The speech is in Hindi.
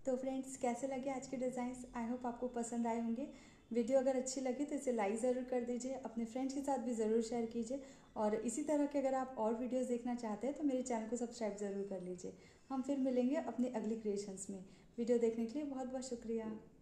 तो फ्रेंड्स, कैसे लगे आज के डिज़ाइंस? आई होप आपको पसंद आए होंगे। वीडियो अगर अच्छी लगी तो इसे लाइक ज़रूर कर दीजिए, अपने फ्रेंड्स के साथ भी ज़रूर शेयर कीजिए और इसी तरह के अगर आप और वीडियोस देखना चाहते हैं तो मेरे चैनल को सब्सक्राइब ज़रूर कर लीजिए। हम फिर मिलेंगे अपनी अगली क्रिएशंस में। वीडियो देखने के लिए बहुत बहुत शुक्रिया।